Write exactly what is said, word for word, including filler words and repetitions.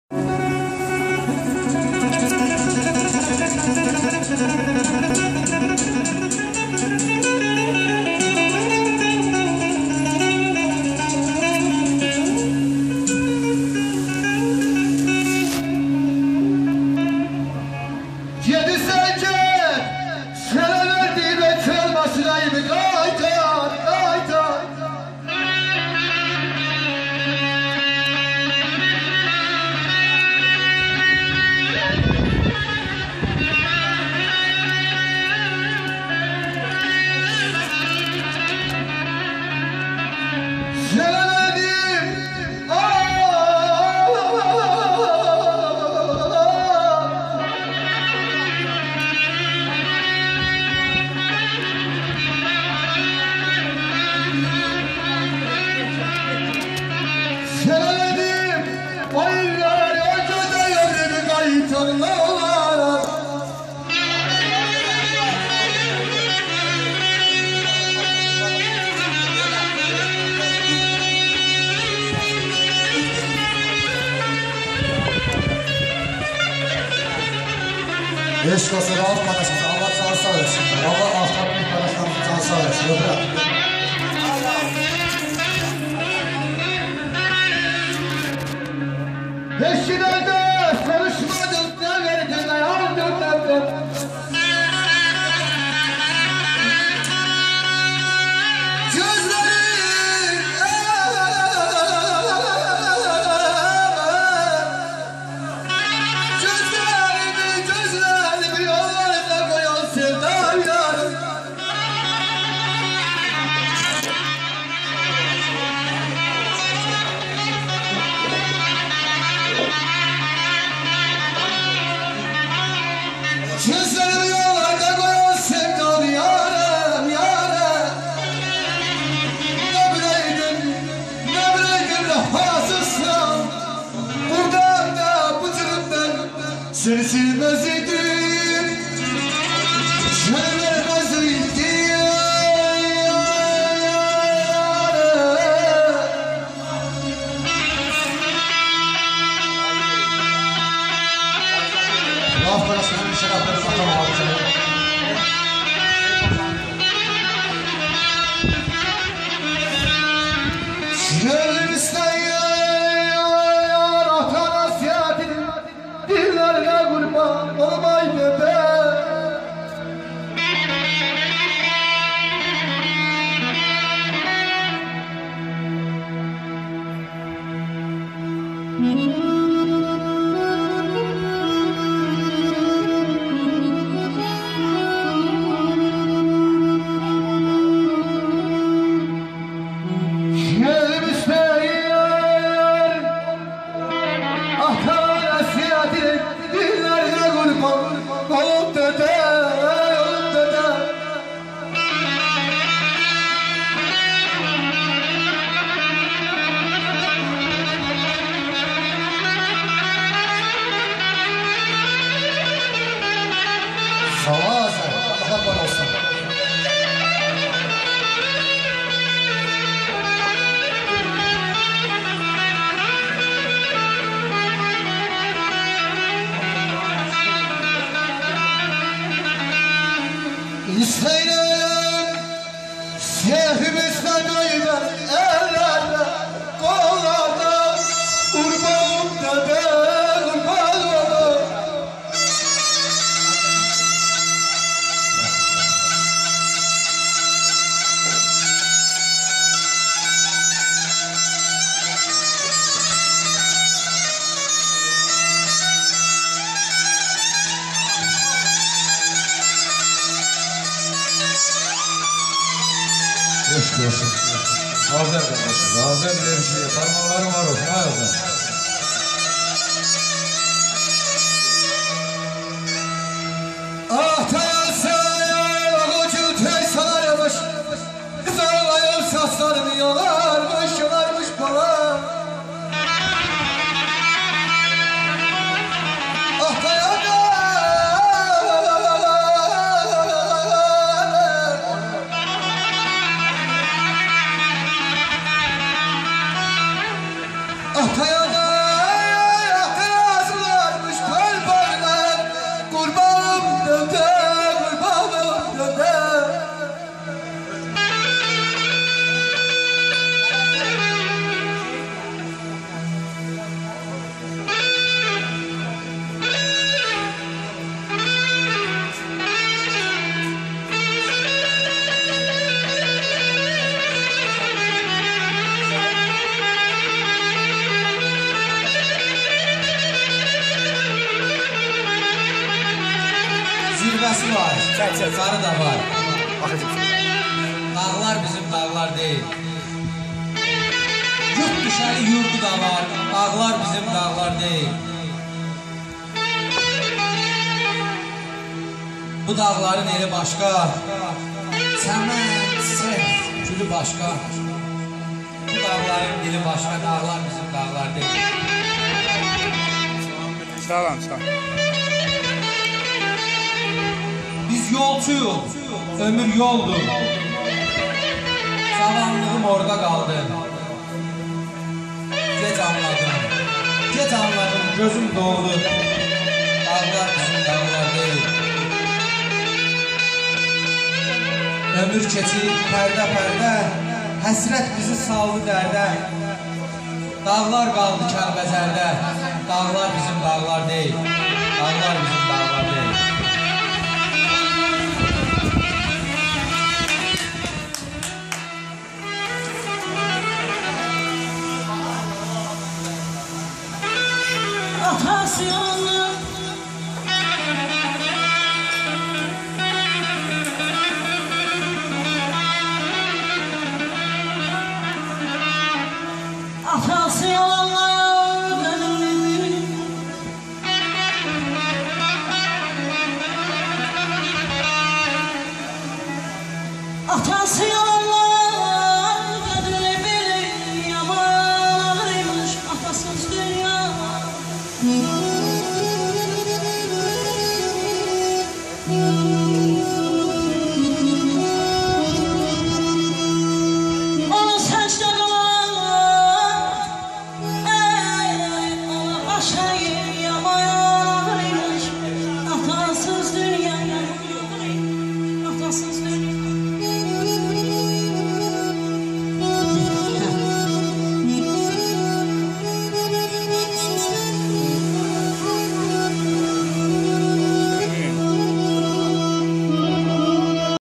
Eşk olsun, rahat paylaşmasın. Allah sana sağ versin. Allah ahtarlık paylaşmasın. Sana sağ versin. Öbür. Eşkilerde konuşmadım. Ne verdin? Ne aldın? Ne verdin? Seni silmez idim, seni vermez idim. Laf parasını bir şarapları satamam abi sana. Geldim İsmail. Olmay bebe. Geldim isteyin, ahtar nasihatin dillerine kurban. Oğlum dede, oğlum dede. Sağ ol sen, Allah var olsun. İsteyin, sehrimizden duyma ellerle, kollarda, kurbanım dede, kurbanım. Eşk olsun. Hazer kardeşim. Hazer bile bir şey. Parmaklarım var olsun. Hazer. Ah tayansaya ucu tey sararmış, sarılayım saçlarını yolarmış, yolarmış bana. Ah tayansaya ah tayansaya Sarısı var. Çək, çək. Sarı da var. Baxacaq. Dağlar bizim dağlar değil. Yurt düşəli yurdu da var. Dağlar bizim dağlar değil. Bu dağların eli başqa. Çəmən, çiçək, gülü başqa. Bu dağların dili başqa. Dağlar bizim dağlar değil. Sağ olun, sağ olun. Biz yolcuyuz. Ömür yoldur. Zamanlığım orada kaldı. Geç anladım. Geç anladım. Gözüm doğdu. Dağlar bizim dağlar değil. Ömür keçir pərdə pərdə. Həsrət bizi saldı dərdə. Dağlar qaldı Kəlbəzərdə. Dağlar bizim dağlar değil. Dağlar bizim dağlar değil. Atası yanı